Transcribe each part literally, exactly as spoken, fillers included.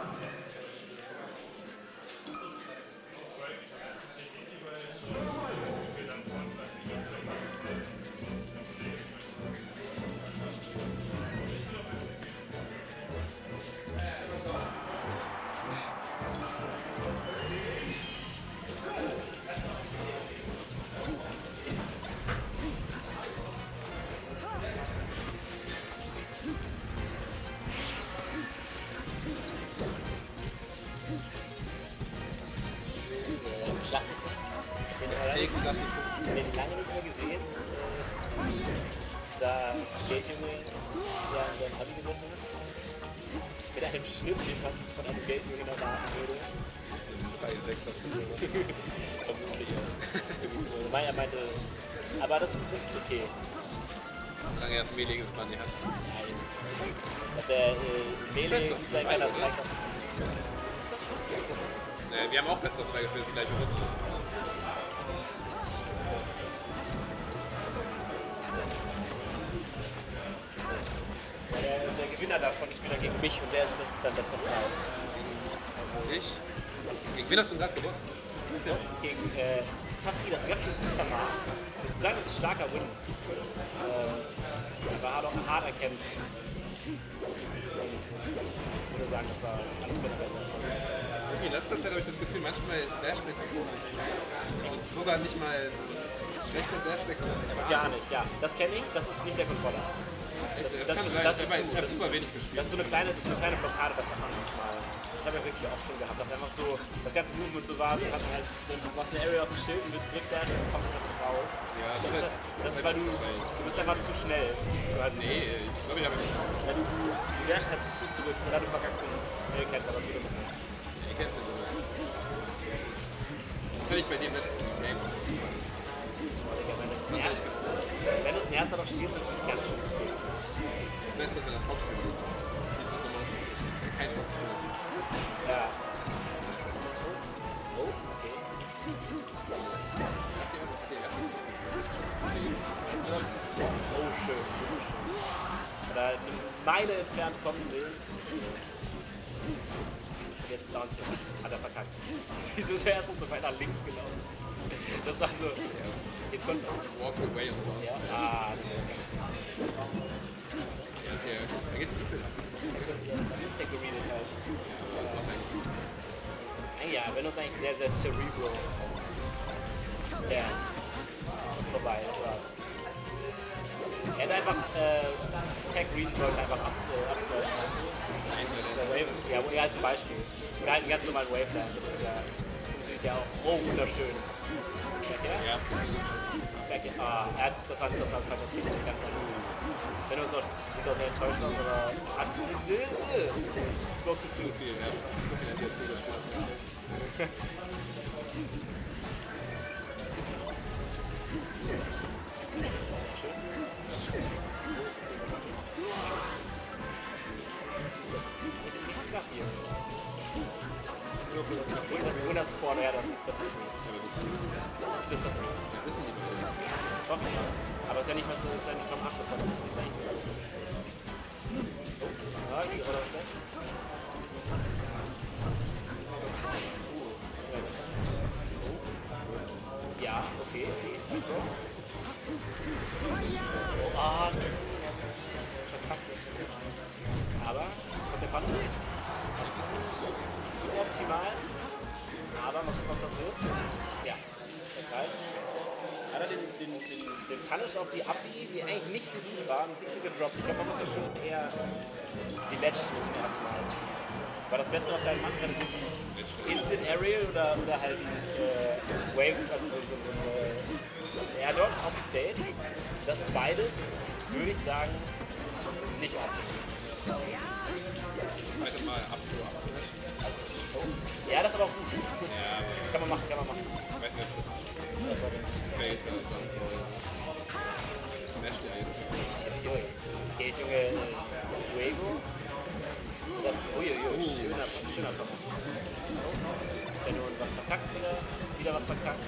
Klassiker. Den habe ich den lange nicht mehr gesehen. Da Geldjunge ja in seinem Abi gesessen hat. Mit einem Schnitt, den man von einem Geldjunge erwarten würde. drei sechs Vermutlich auch. Meyer meinte, aber das ist, das ist okay. Solange er das Melee gespannt hat. Nein. Dass er äh, Melee gut sein kann, das zeigt auch. Naja, wir haben auch Best of zwei gespielt, vielleicht wird. Ja, der, der Gewinner davon spielt dann gegen mich und der ist, das ist dann Best of drei. Also ich? Gegen wen hast du gerade gewonnen? So, gegen äh, Tough C, das ist ein ganz schön guter Mann. Ich würde sagen, das ist ein starker Win. Äh, aber hart, hart erkämpft. Und ich würde sagen, das war alles besser. In letzter Zeit habe ich das Gefühl, manchmal Dashback sogar nicht mal schlechter Dashback. Gar nicht, ja. Das kenne ich, das ist nicht der Controller. Das, das, das, kann ist, sein, das, ich habe super wenig gespielt. Das ist so eine kleine, so eine kleine Blockade, das hat man manchmal. Das habe ich wirklich oft schon gehabt, dass einfach so das ganze Movement so war, das hat man halt, dann macht eine Area auf dem Schild und willst zurückdashen, dann kommst du halt raus. Ja, das, das, ist, das ist, weil du, du bist einfach zu schnell. Du halt, nee, ich glaube, ich habe ja, du, du, du dashst halt zu gut zurück, oder du verkackst den Hellcats, aber das würde man. Ich kenn's den sogar. Das hätte ich bei dem letzten Game. Wenn du es den ersten noch spielst, ist das ganz schön zäh. Das Beste ist, wenn das Fox spielt. Das sieht so dumm aus. Kein Fox spielt. Ja. Oh, okay. Oh, schön. Oder eine Meile entfernt kommen sehen. Jetzt down zu. Hat er verkackt. Wieso ist er erst so weit nach links gelaufen? Das war so. Ihr könnt Walk away und so. Ja, ah, das ist ja nicht so. Okay, er geht wie viel ab? Mistake geredet halt. Ja, wenn es eigentlich sehr, sehr cerebral. Ja. Und vorbei, das war's. Er hätte einfach äh, Tag readen sollen, einfach abscrollen. Ja, ja, als Beispiel. Oder halt einen ganz normalen Waveland, das ist ja, sieht ja auch, oh, wunderschön. Ja, ah, er hat, das war, das war ein falscher Text, ganz anders. Wenn du so, sieht auch sehr enttäuscht aus, aber hat spoke too soon. viel, ja. So viel hat jetzt hier gespielt. Flach hier. Das ist Winners Squad, ja, das ist besser. Das ist besser. Ja, wissen die bestimmt. Ich hoffe mal. Aber es ist ja nicht mehr so, es ist ja nicht Top acht, das muss nicht sein. Oh, ja, die ist aber noch schlecht. Ja, okay, okay. Oh, ah, das ist verkackt. Aber, kommt der Panther? Das ist nicht so optimal. Aber mal gucken, was das wird. Ja, das reicht. Hat er den, den, den, den Punish auf die Abi, die eigentlich nicht so gut war, ein bisschen gedroppt. Ich glaube, man muss ja schon eher die Ledge suchen erstmal als Schieb. Weil das Beste, was er halt machen kann, ist irgendwie Instant Aerial oder, oder halt ein äh, Wave, also so, so, so eine Air Dodge auf die Stage. Das ist beides, würde ich sagen, nicht optisch. Zweite Mal ab zu ab. Ja, das ist aber auch gut. Ja, kann man machen, kann man machen. Ich weiß nicht, ob das Face oder sonst wo. Smash der jetzt. Das geht, Junge, Fuego. Das, uiuiui, schöner, schöner Top. Wenn du was verkackt wieder, wieder was verkackt.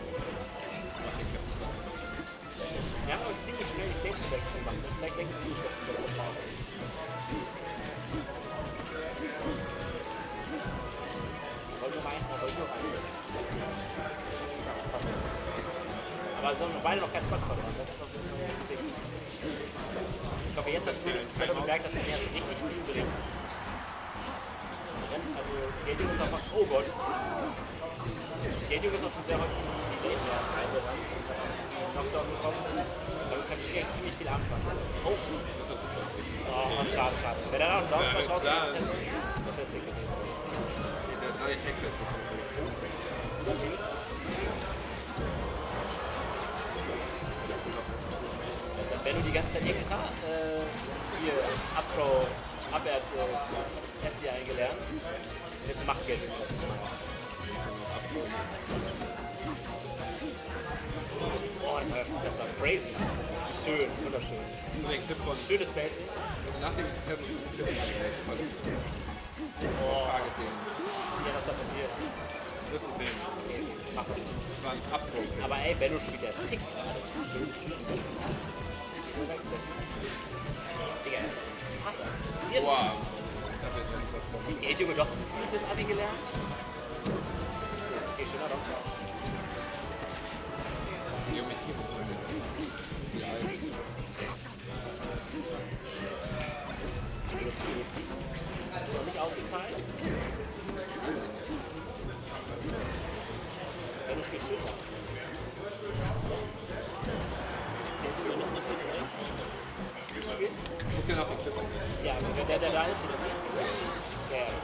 Sie haben aber ziemlich schnell die Stage weggemacht. Vielleicht denken sie nicht, dass das so faul ist. nur rein, aber nur rein. Aber so noch beide noch kein Stock verloren. Das ist auf jeden Fall sick. Ich glaube, jetzt hast du spätestens gemerkt, dass die erst richtig viel bringen. Also, Gate ist auch. Oh Gott. Gate ist auch schon sehr häufig in die Lane erst reingerannt und hat einen Knockdown bekommen. Damit kann Shigeki ziemlich viel anfangen. Oh, oh schade, schade. Wenn er da noch einen Down rausgekommen hätte, das wäre sick gewesen. Der hat drei Hexes bekommen. So schön. Wenn du die ganze Zeit extra äh, hier Up-Pro, Up-Air, äh, S D I gelernt, jetzt macht Geld das nicht mal. Oh, das war, das war crazy. Schön, wunderschön. Schönes Spacing. Nach dem Seven Clip Oh, ja, was da passiert. Das ist sehen. Okay, mach das. Das war ein Abdruck. Aber ey, Benno spielt ja sick gerade. Schön, schön. So wechselt. Digga, das ist ein Vater. Wow. Hat die Gate-Junge doch zu viel fürs Abi gelernt? Okay, schöner Down. Geometrie muss man wie alt. Das ist viel. Hat sich noch nicht ausgezahlt. Wenn du spielst, schön. Spielen? Guck dir nach dem Clip an. Ja, also wenn der, der da ist, oder wie? Ja, ja.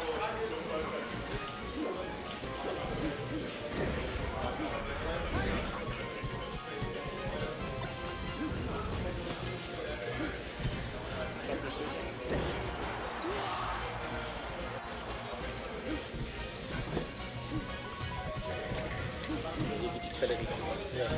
Die Quelle wieder. Ja.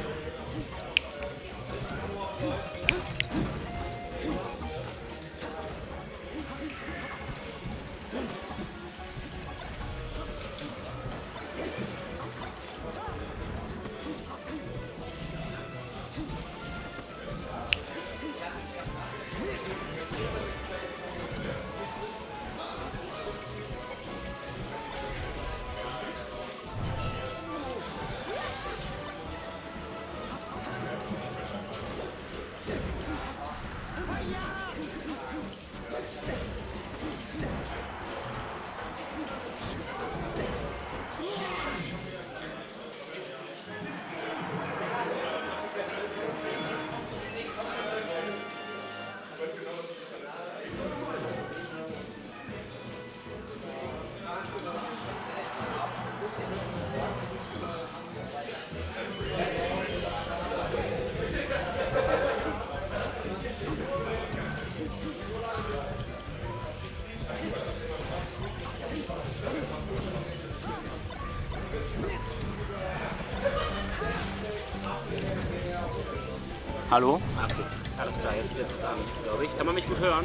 Hallo? Ah, okay. Alles klar, jetzt setzt es an, glaube ich. Kann man mich gut hören?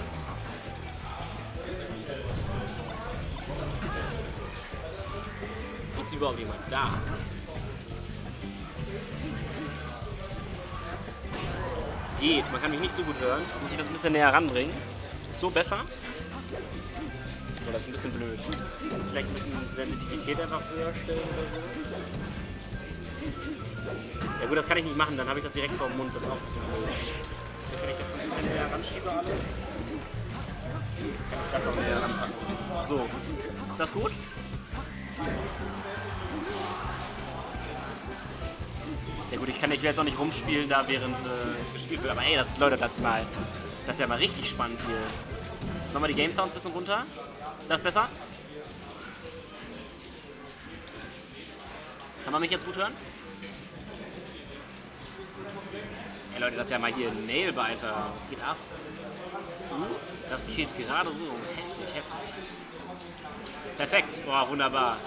Ist überhaupt jemand da? Geht, man kann mich nicht so gut hören. Muss ich das ein bisschen näher ranbringen? Ist so besser? Oder das ist ein bisschen blöd. Ich muss vielleicht ein bisschen Sensitivität einfach höher stellen oder so. Ja gut, das kann ich nicht machen, dann habe ich das direkt vor dem Mund, das ist auch ein bisschen blöd. Jetzt, wenn ich das so ein bisschen näher ranschiebe alles, kann ich das auch näher ranpacken. So, ist das gut? Ja gut, ich kann ich will jetzt auch nicht rumspielen, da während äh, gespielt wird, aber ey, das, Leute, das ist mal, das ist ja mal richtig spannend hier. Machen wir die Game Sounds ein bisschen runter. Ist das besser? Kann man mich jetzt gut hören? Ey Leute, das ist ja mal hier ein Nailbiter. Was geht ab? Uh, das geht gerade so. Heftig, heftig. Perfekt. Boah, wunderbar.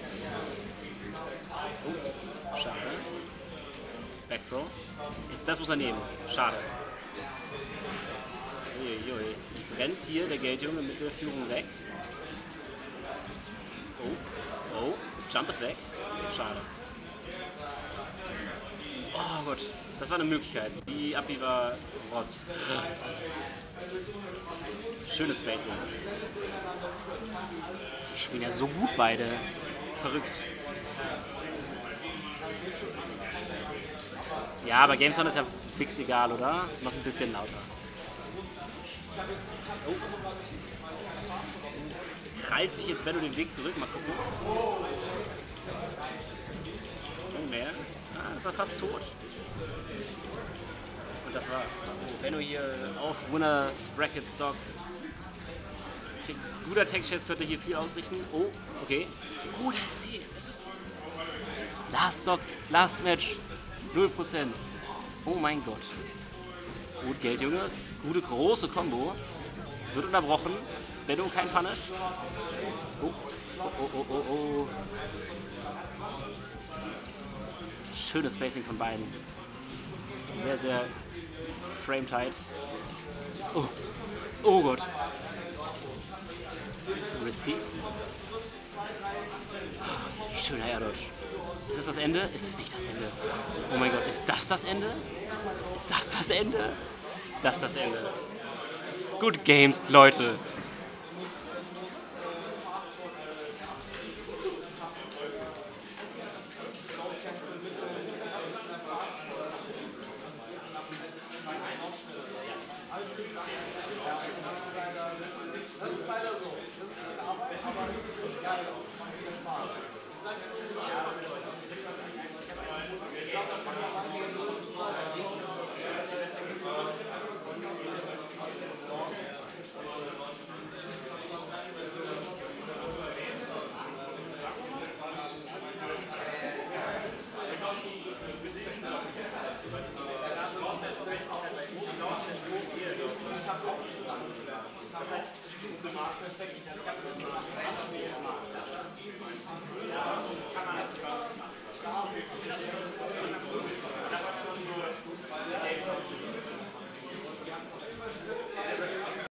Oh, schade. Backthrow. Das muss er nehmen. Schade. Uiuiui. Jetzt rennt hier der Geldjunge mit der Führung weg. Oh, oh, Jump ist weg. Schade. Oh Gott, das war eine Möglichkeit. Die Abi war Rotz. Schönes Spacing. Spielen ja so gut beide. verrückt. Ja, aber GameSound ist ja fix egal, oder? Mach ein bisschen lauter. Oh. Krallt sich jetzt Benno den Weg zurück, mal gucken. Oh, mehr. Ah, ist er fast tot. Und das war's. Oh, Benno hier auf Winners Bracket Stock. Okay, guter Tech-Chase könnte hier viel ausrichten. Oh, okay. Oh, der ist T. Das ist Last Stock, Last Match. null Prozent. Oh mein Gott. Gut Geld, Junge. Gute, große Combo. Wird unterbrochen. Benno kein Punish. Oh, oh, oh, oh, oh. Schönes Spacing von beiden. Sehr, sehr frame-tight. Oh, oh Gott. Risky. Schöner Air Dodge. Ist das das Ende? Ist es nicht das Ende? Oh mein Gott, ist das das Ende? Ist das das Ende? Das ist das Ende. Good Games, Leute.